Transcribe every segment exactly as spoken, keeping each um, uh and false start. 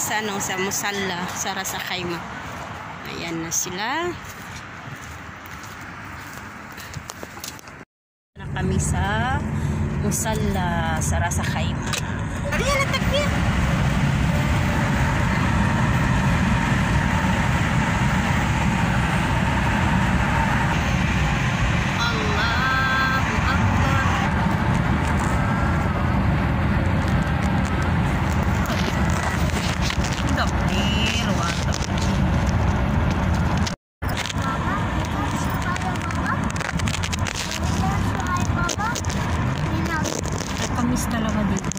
sa ano, sa Musalla, sa Ras Al Khaimah. Ayan na sila. Na kami sa Musalla, sa Ras Al Khaimah. Ayan na takbir. Kamis talaga dito.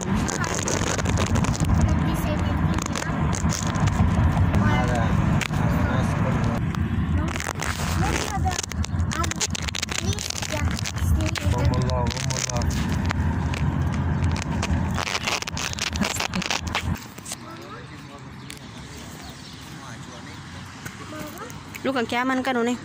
Lu kang kiaman kan nih.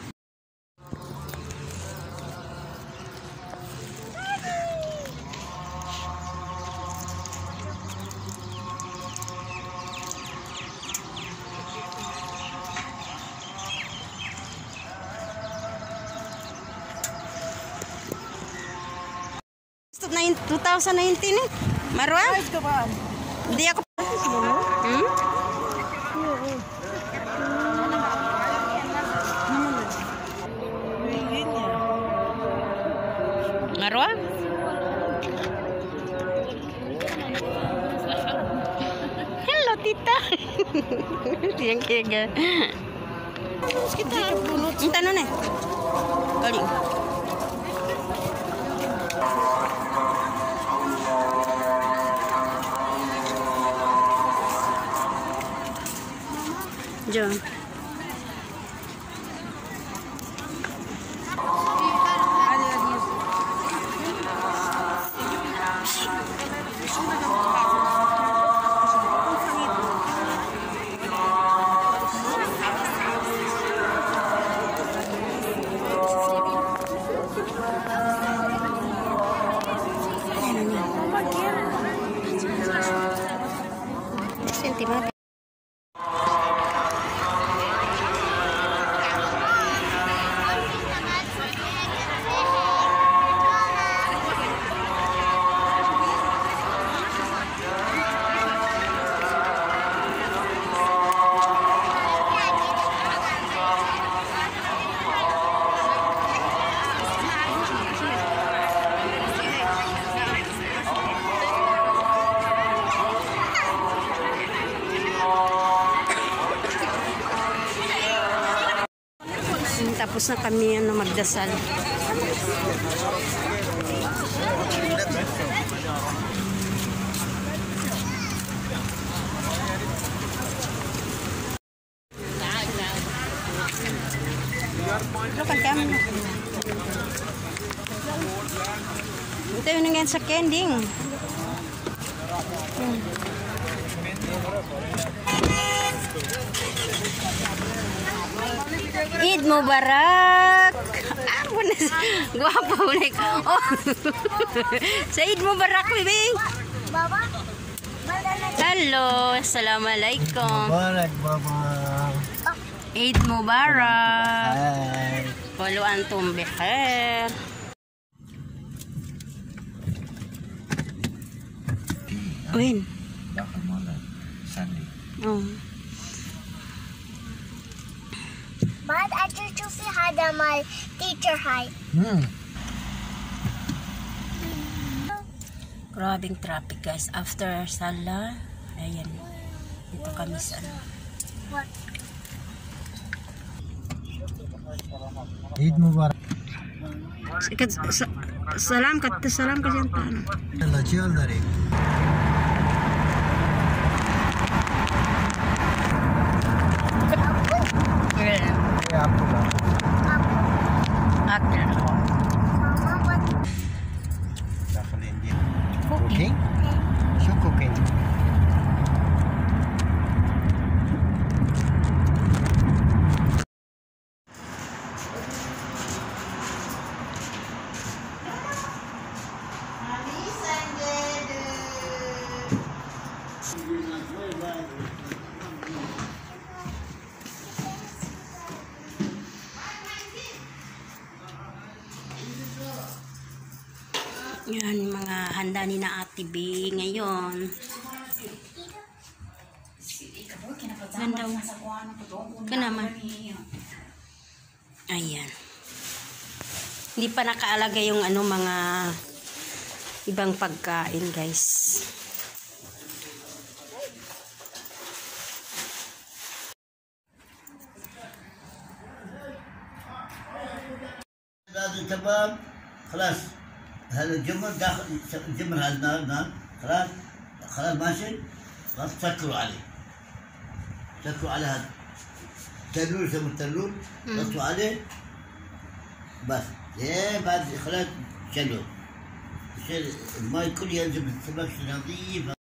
twenty nineteen eh. Marwa? Hindi ako. Hmm? Marwa? Hello, tita. Yang kega. Kita kita nune. Kali. Jom. Sentimental. Tapos na kami ano, magdasal. Lokan kami na. Ito yung nangyayari sa kending. Hmm. Eid Mubarak. Ah, guwapo na. Oh. Sa Eid Mubarak, baby. Baba. Hello, assalamualaikum. Mubarak, baba. Eid Mubarak. Kullu antum bikhair. Win. Bakal mulai Sunday. Oh. But I just to see how my teacher height. Hmm. Grabing traffic guys. After Salah, ayan. Dito kami sa ano. What? Eid Mubarak. Salam kat salam ka diyan paano? Allah chial dari. Ya आपको Akil. Mama, what? Dakhalin dia. Cooking? Show cooking. Yan, yung mga handa ni na Ate B ngayon. Ganda. Ka naman. Ayan. Hindi pa nakaalaga yung ano mga ibang pagkain, guys. هذا الشباب خلاص هذا الجمر داخل الجمر هذا النار نار خلاص خلاص ماشي خلاص سكروا عليه سكروا على هذا تنور يسموه التنور حطوا عليه بس لين بعد خلاص شلوا يصير الماي كله ينزل بالسمك نظيف.